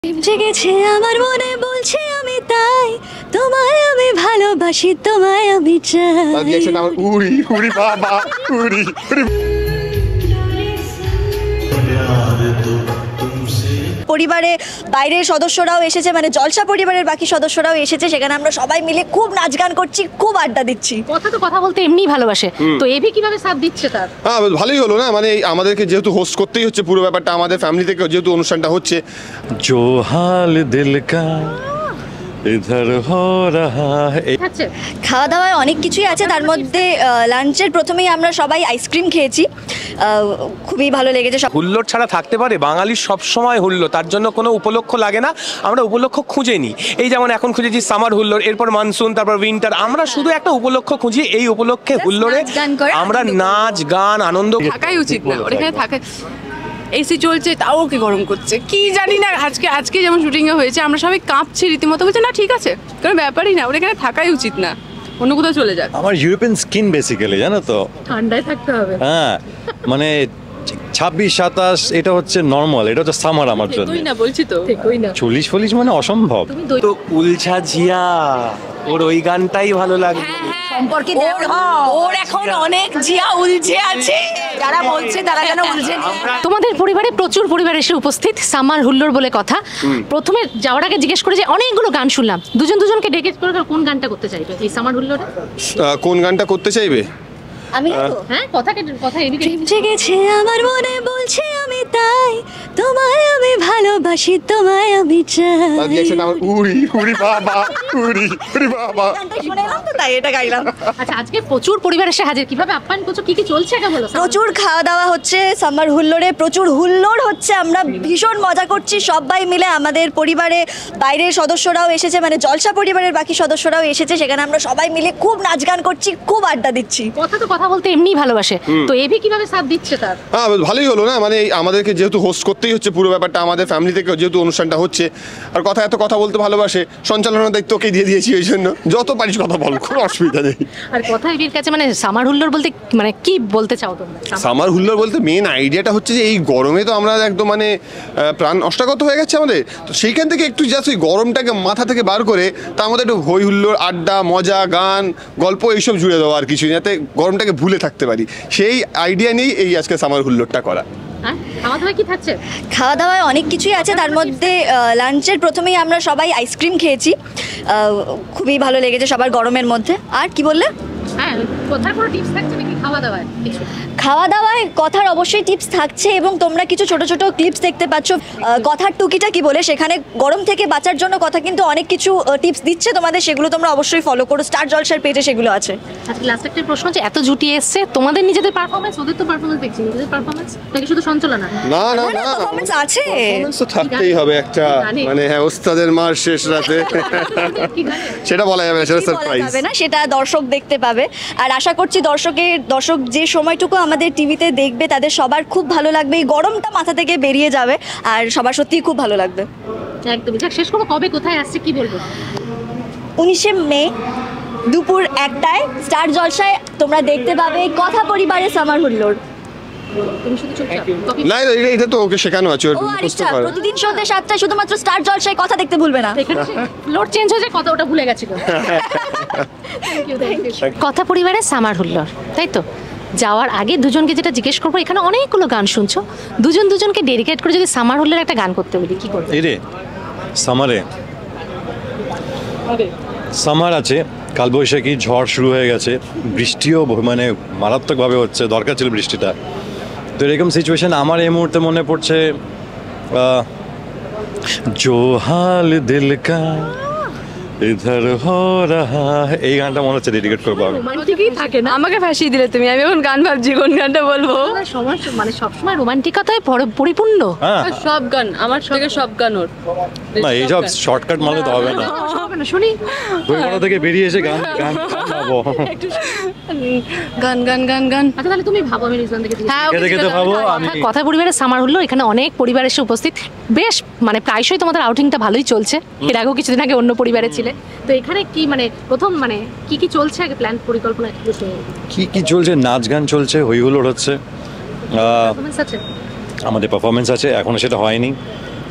জেগেছে আমার মনে বলছে আমি তাই তোমায় আমি ভালোবাসি তোমায় আমি চাই আমার উড়ি উড়ি বাবা উড়ি পরিবারে বাইরের সদস্যরাও এসেছে, মানে জলসা পরিবারের বাকি সদস্যরাও এসেছে, সেখানে আমরা সবাই মিলে খুব নাচ গান করছি, খুব আড্ডা দিচ্ছি। কথা বলতে এমনি ভালোবাসে, তো এবি কিভাবে সাথ দিচ্ছে তার? হ্যাঁ ভালোই হলো না, মানে আমাদেরকে যেহেতু হোস্ট করতেই হচ্ছে পুরো ব্যাপারটা, আমাদের ফ্যামিলি থেকে যেহেতু অনুষ্ঠানটা হচ্ছে। जो हाल दिल का इधर हो रहा है। খাওয়া দাওয়ায় অনেক কিছুই আছে, তার মধ্যে লাঞ্চের প্রথমেই আমরা সবাই আইসক্রিম খেয়েছি, খুবই ভালো লেগেছে। হুল্লোড় ছাড়া থাকতে পারে? বাঙালির সবসময় হুল্লোড়, তার জন্য কোনো উপলক্ষ লাগে না, আমরা উপলক্ষ খুঁজে নিই। এই যেমন এখন খুঁজেছি সামার হুল্লোড়, এরপর মানসুন, তারপর উইন্টার, আমরা শুধু একটা উপলক্ষ খুঁজি। এই উপলক্ষে হুল্লোড়ে আমরা নাচ গান আনন্দ থাকাই উচিত না, ওখানে থাকা এসি চলছে তাও ওকে গরম করছে কি জানি না। আজকে যেমন শুটিংয়ে হয়েছে আমরা সবাই কাঁপছি রীতিমতো, বলছে না ঠিক আছে কোনো ব্যাপারই না, ওর এখানে থাকাই উচিত না, অন্য কোথাও চলে যাক। আমার ইউরোপিয়ান স্কিন বেসিক্যালি, জানো তো, ঠান্ডায় থাকতে হবে। হ্যাঁ মানে 26-27 এটা হচ্ছে নর্মাল, এটা হচ্ছে সামার আমার জন্য। তুই না বলছি তো 40 মানে অসম্ভব। তো উলঝা জিয়া, ওর ওই গানটাই ভালো লাগে। সম্পর্কে ওর এখন অনেক জিয়া উলঝে আছে, যারা বলছে তারা যেন উলঝে। তোমাদের পরিবারে প্রচুর পরিবার এসে উপস্থিত, সামার হুল্লোড় বলে কথা। প্রথমে যাওয়ার আগে জিজ্ঞেস করে যে অনেকগুলো গান শুনলাম, দুজনকে ডেকে করে কোন গানটা করতে চাইবে এই সামার হুল্লোড়ে? কোন গানটা করতে চাইবে? আমি হ্যাঁ কথা এদিকে। জেগেছে আমার মনে বলছে আমি তাই তোমায় আমি ভালোবাসি তোমায় আমি চাই। আমার উড়ি উড়ি বাবা উড়ি উড়ি বাবা শুনেলাম তো তাই এটা গাইলাম। আচ্ছা, আজকে প্রচুর পরিবার এসে হাজির, কিভাবে আপ্যায়ন করছো, কি চলছে এটা বলো। প্রচুর খাওয়া দাওয়া হচ্ছে সামার হুল্লোড়ে, প্রচুর হুল্লোড় হচ্ছে, আমরা ভীষণ মজা করছি সবাই মিলে। আমাদের পরিবারে বাইরের সদস্যরাও এসেছে, মানে জলসা পরিবারের বাকি সদস্যরাও এসেছে, সেখানে আমরা সবাই মিলে খুব নাচ গান করছি, খুব আড্ডা দিচ্ছি। কথা বলতে এমনি ভালোবাসে, তো এবি কিভাবে সাথ দিচ্ছে তার? হ্যাঁ ভালোই হলো না, মানে আমাদেরকে যেহেতু হোস্ট করতেই হচ্ছে পুরো ব্যাপারটা, আমাদের ফ্যামিলি থেকে যেহেতু অনুষ্ঠানটা হচ্ছে। আর কথা বলতে ভালোবাসে, সঞ্চালনার দায়িত্ব ওকে দিয়ে দিয়েছি, ওই জন্য যত পারিস কথা বল, কোনো অসুবিধা নেই। আর কথা এবির কাছে মানে সামার হুল্লোড় বলতে মানে কি বলতে চাও তোমরা? সামার হুল্লোড় বলতে মেন আইডিয়াটা হচ্ছে যে এই গরমে তো আমরা একদম মানে প্রাণ অষ্টাগত হয়ে গেছে আমাদের, তো সেইখান থেকে একটু জাস্ট ওই গরমটাকে মাথা থেকে বার করে তার মধ্যে একটু হই হুল্লোড়, আড্ডা, মজা, গান, গল্প এইসব জুড়ে দেওয়া আর কিছু, যাতে গরমটাকে ভুলে থাকতে পারি, সেই আইডিয়া নিয়েই এই আজকে সামার হুল্লোড়টা করা। খাওয়া দাওয়ায় অনেক কিছুই আছে, তার মধ্যে লাঞ্চের প্রথমেই আমরা সবাই আইসক্রিম খেয়েছি, খুবই ভালো লেগেছে সবার গরমের মধ্যে। আর কি বললে? হ্যাঁ, কথার কোনো টিপস থাকছে নাকি খাওয়া দাওয়ায়? খাওয়া দাওয়ায় কথার অবশ্যই টিপস থাকছে, এবং তোমরা কিছু ছোট ছোট ক্লিপস দেখতে পাচ্ছ কথার টুকিটা কি বলে, সেখানে গরম থেকে বাঁচার জন্য কথা কিন্তু অনেক কিছু টিপস দিচ্ছে তোমাদের, সেগুলো তোমরা অবশ্যই ফলো করো, স্টার জলসার পেজে সেগুলো আছে। আচ্ছা, লাস্ট একটা প্রশ্ন, যে এত জুটি এসছে, তোমাদের নিজেদের পারফরম্যান্স, ওদের তো পারফরম্যান্স দেখছি, নিজেদের পারফরম্যান্স নাকি শুধু সঞ্চালনা? না না না, পারফরম্যান্স আছে, পারফরম্যান্স তো থাকতেই হবে একটা, মানে হ্যাঁ, ওস্তাদের মার শেষ রাতে সেটা বলা যাবে না, সেটা সারপ্রাইজ না, সেটা দর্শক দেখতে পাবে। আর আশা করছি দর্শক যে সময়টুকু আমাদের টিভিতে দেখবে তাদের সবার খুব ভালো লাগবে, এই গরমটা মাথা থেকে বেরিয়ে যাবে, আর সবার সত্যিই খুব ভালো লাগবে। একদম। শেষ করবো, কবে কোথায় আসছে কি বলবো? 19শে মে দুপুর 1টায় স্টার জলসায় তোমরা দেখতে পাবে কথা পরিবারে সামার হুল্লোড়। না, এটা তো ওকে শেখানো আছে, ওর বুঝতে পারে। প্রতিদিন সন্ধ্যা 7টায় শুধুমাত্র স্টার জলসায় কথা দেখতে ভুলবে না। লোড চেঞ্জ হয়ে যায়, কথা ওটা ভুলে গেছিল। কথা পরিবারে সামার হুল্লোড়, তাই তো? যাওয়ার আগে দুজনকে যেটা জিজ্ঞেস করবো, এখানে অনেকগুলো গান শুনছো, দুজনকে ডেডিকেট করে যদি সামার হুল্লোড়ের একটা গান করতে বলি, কি করবে? এই রে সামারে, সামার আছে, কালবৈশাখী ঝড় শুরু হয়ে গেছে, বৃষ্টিও মানে মারাত্মকভাবে হচ্ছে, দরকার ছিল বৃষ্টিটা। তো এরকম সিচুয়েশন আমার এই মুহূর্তে মনে পড়ছে জো হাল দিল কা ইধর হো রাহা, এই গানটা মনে হচ্ছে ডেডিকেট করবো আমি। রোমান্টিকই থাকে না, আমাকে ফাঁসিয়ে দিলে তুমি, আমি এখন গান ভাবছি কোন গানটা বলবো। মানে সবসময় রোমান্টিকতায় পরিপূর্ণ সব গান আমার থেকে, সব গান ওর না, এইসব শর্টকাট মানে তো হবে না, শুনি বইমেলা থেকে বেরিয়ে এসে গান গাবো। গান গান গান গান আচ্ছা, তাহলে তুমি ভাবো, আমি রিজওয়ান থেকে দেখে ভাবো। আমি কথা পরিবারের সামার হুল্লোড়, এখানে অনেক পরিবার এসে উপস্থিত, বেশ মানে প্রায়শই তোমাদের আউটিংটা ভালোই চলছে, এর আগেও কিছুদিন আগে অন্য পরিবারে ছিলে, তো এখানে কি মানে প্রথম মানে কি চলছে আগে প্ল্যান পরিকল্পনা কি চলছে? নাচ গান চলছে, হই হুল্লোড় হচ্ছে, পারফরম্যান্স আছে, আমাদের পারফরমেন্স আছে, এখনো সেটা হয়নি,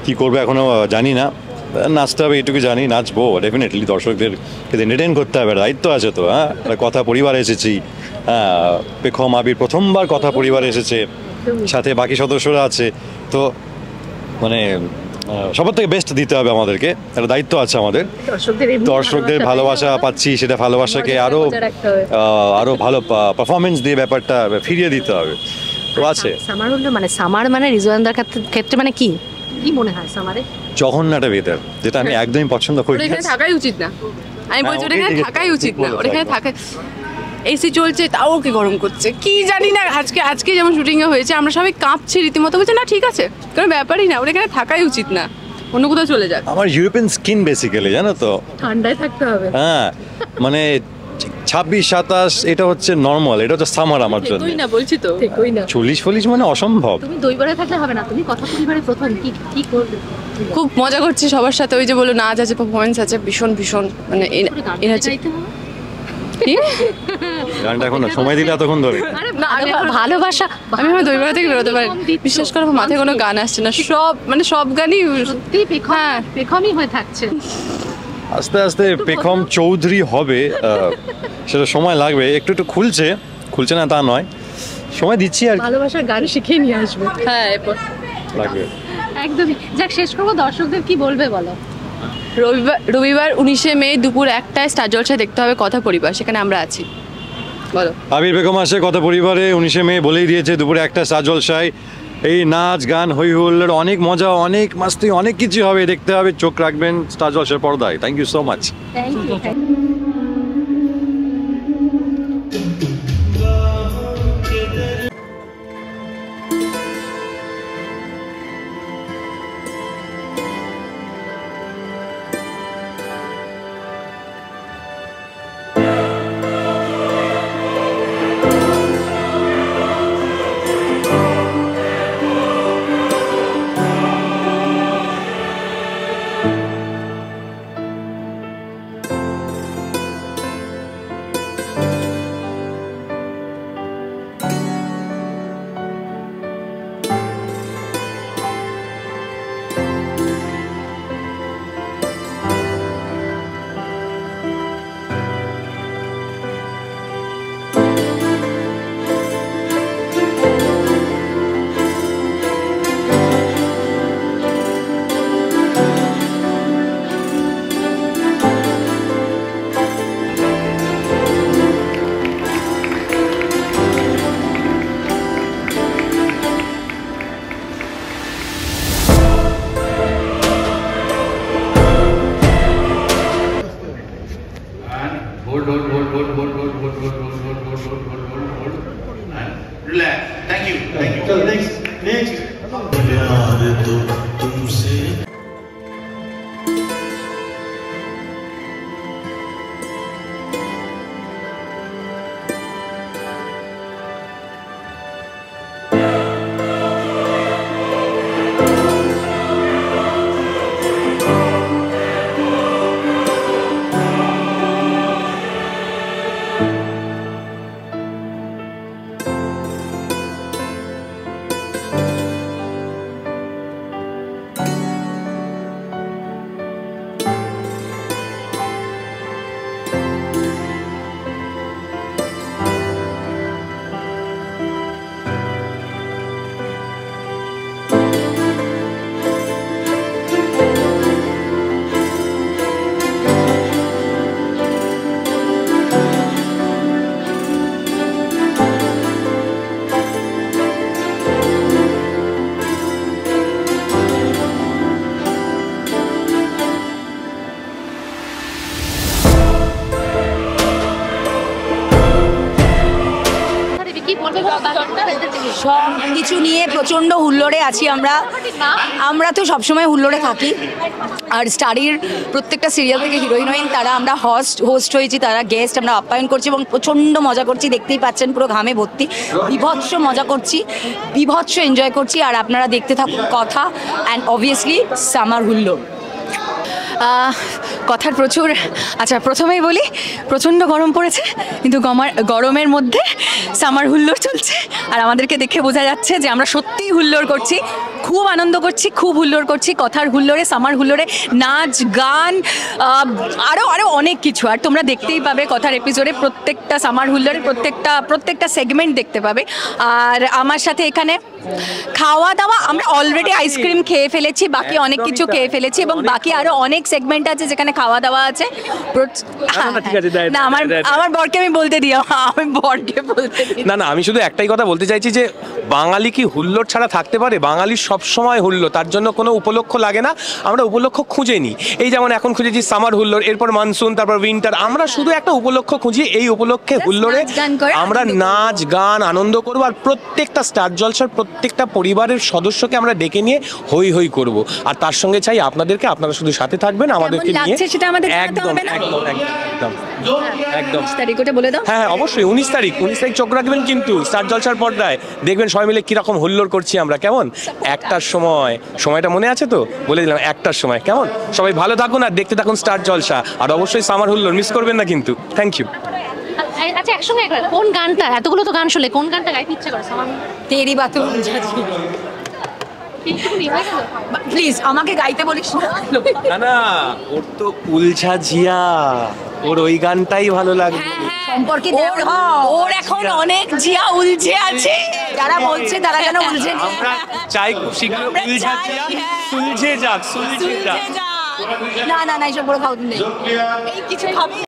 কি করবো এখনো জানি না, নাচতে হবে এইটুকু জানি, নাচবো ডেফিনেটলি, দর্শকদের এন্টারটেইন করতে হবে, দায়িত্ব আছে তো। হ্যাঁ, একটা কথা পরিবারে এসেছি, হ্যাঁ, পেখম আবির প্রথমবার কথা পরিবারে এসেছে, সাথে বাকি সদস্যরা আছে, তো মানে সবার থেকে বেস্ট দিতে হবে আমাদেরকে, একটা দায়িত্ব আছে আমাদের। দর্শকদের ভালোবাসা পাচ্ছি, সেটা ভালোবাসাকে আরো আরো ভালো পারফরমেন্স দিয়ে ব্যাপারটা ফিরিয়ে দিতে হবে, তো আছে। সামার হলো মানে সামার মানে রিজওয়ানদার ক্ষেত্রে মানে কি কি মনে হয় সামারে? জঘন্যটা ভেতর, যেটা আমি একদমই পছন্দ করি ওর না। এখানে থাকাই উচিত না, আমি বলছি ওর হ্যাঁ, এখানে ওকে থাকাই উচিত না, ওর এখানে একদম। থাকা এসি চলছে তাও ওকে গরম করছে, কি জানি না। আজকে যেমন শুটিং এ হয়েছে আমরা সবাই কাঁপছি রীতিমতো, বলছে না ঠিক আছে, কোনো ব্যাপারই না, ওর এখানে থাকাই উচিত না, অন্য কোথাও চলে যাক। আমার ইউরোপিয়ান স্কিন বেসিক্যালি, জানো তো। ঠান্ডায় থাকতে হবে। হ্যাঁ, মানে 26-27 এটা হচ্ছে নর্মাল, এটা হচ্ছে সামার আমার জন্য। তুই না বলছি তো, ঠিকই না। 40 মানে অসম্ভব। তুমি দইবড়ায় থাকলে হবে না, তুমি কথা পরিবারে প্রথম কি কি করবে? খুব মজা করছি সবার সাথে, ওই যে বলো নাচ আছে, পারফরমেন্স আছে, ভীষণ ভীষণ মানে এর হচ্ছে কি? গানটা এখন সময় দিলে এতক্ষণ ধরে। না, আমি এখন- ভালোবাসা আমি আমার দইবড়া থেকে বেরোতে পারি, বিশ্বাস করো আমার মাথায় কোনো গান আসছে না, সব মানে সব গানই সত্যি হ্যাঁ। পেখমই হয়ে থাকছে। আস্তে আস্তে পেখম চৌধুরী হবে, সেটা সময় লাগবে, একটু একটু খুলছে না তা নয়, সময় দিচ্ছি আর কি, ভালোবাসার গান শিখে নিয়ে আসবে। হ্যাঁ এরপর লাগবে। একদমই। যাক, শেষ করবো, দর্শকদের কি বলবে বলো? রবিবার 19শে মে দুপুর 1টায় স্টার জলসায় দেখতে হবে কথা পরিবার, সেখানে আমরা আছি। বলো। আবির বেগম আসে কথা পরিবারে 19শে মে, বলেই দিয়েছে, দুপুরে 1টা স্টার জলসায়। এই নাচ গান হই হুল্লোড়, অনেক মজা, অনেক মাস্তি, অনেক কিছু হবে, দেখতে হবে, চোখ রাখবেন স্টার জলসার পর্দায়। Thank you so much. Thank you. Relax. Thank you. Thank you. Next. प्यार तो तुमसे সব কিছু নিয়ে প্রচণ্ড হুল্লোড়ে আছি আমরা তো সবসময় হুল্লোড়ে থাকি। আর স্টাডির প্রত্যেকটা সিরিয়াল থেকে হিরোইন তারা আমরা হোস্ট হয়েছি, তারা গেস্ট আমরা আপ্যায়ন করছি এবং প্রচণ্ড মজা করছি, দেখতেই পাচ্ছেন পুরো ঘামে ভর্তি, বিভৎস মজা করছি, বিভৎস এনজয় করছি। আর আপনারা দেখতে থাকুন কথা অ্যান্ড অবভিয়াসলি সামার হুল্লোড়। কথার প্রচুর, আচ্ছা প্রথমেই বলি প্রচণ্ড গরম পড়েছে, কিন্তু গরমের মধ্যে সামার হুল্লোড় চলছে আর আমাদেরকে দেখে বোঝা যাচ্ছে যে আমরা সত্যিই হুল্লোড় করছি, খুব আনন্দ করছি, খুব হুল্লোড় করছি। কথার হুল্লোড়ে, সামার হুল্লোড়ে নাচ গান আরও অনেক কিছু। আর তোমরা দেখতেই পাবে কথার এপিসোডে প্রত্যেকটা সামার হুল্লোড়ে প্রত্যেকটা সেগমেন্ট দেখতে পাবে। আর আমার সাথে এখানে খাওয়া দাওয়া, আমরা অলরেডি আইসক্রিম খেয়ে ফেলেছি, বাকি অনেক কিছু খেয়ে ফেলেছি এবং বাকি আরো অনেক সেগমেন্ট আছে যেখানে খাওয়া দাওয়া আছে। না আমার বরকে আমি বলতে দিই, আমি বরকে বলতে দিই। না আমি শুধু একটাই কথা বলতে চাইছি যে বাঙালি কি হুল্লোড় ছাড়া থাকতে পারে? বাঙালির সবসময় হুল্লোড়, তার জন্য কোনো উপলক্ষ লাগে না, আমরা উপলক্ষ খুঁজে নিই। এই যেমন এখন খুঁজেছি সামার হুল্লোড়, এরপর মানসুন, তারপর উইন্টার। আমরা শুধু একটা উপলক্ষ খুঁজি, এই উপলক্ষে হুল্লোড়ে আমরা নাচ গান আনন্দ করবো। আর প্রত্যেকটা স্টার জলসার প্রত্যেকটা পরিবারের সদস্যকে আমরা ডেকে নিয়ে হই হই করব। আর তার সঙ্গে চাই আপনাদেরকে, আপনারা শুধু সাথে থাকবেন আমাদেরকে নিয়ে। একদম একদম একদম একদম তারিখটা বলে দাও। হ্যাঁ অবশ্যই 19 তারিখ চোখ রাখবেন কিন্তু স্টার জলসার পর্দায়, দেখবেন সবাই মিলে কিরকম হুল্লোড় করছি আমরা। কেমন? 1টার সময়, সময়টা মনে আছে তো? বলে দিলাম 1টার সময়। কেমন? সবাই ভালো থাকুন আর দেখতে থাকুন স্টার জলসা। আর অবশ্যই সামার হুল্লোড় মিস করবেন না কিন্তু। Thank you. আচ্ছা একসঙ্গে কোন গানটা, এতগুলো তো গান শুনলে কোন গানটা গাইতে ইচ্ছে করে? তেরি বাত প্লিজ আমাকে গাইতে বলিস না ওর তো উলঝা জিয়া, ওর ওই গানটাই ভালো লাগবে। সম্পর্কে ওর এখন অনেক জিয়া উলঝে আছে, যারা বলছে তারা যেন উলঝে। আমরা চাই খুব শীঘ্র উলঝা জিয়া সুলঝে যাক, সুলঝে যাক। না এইসব বড় খাওয়া নেই, এই কিছু খাবে।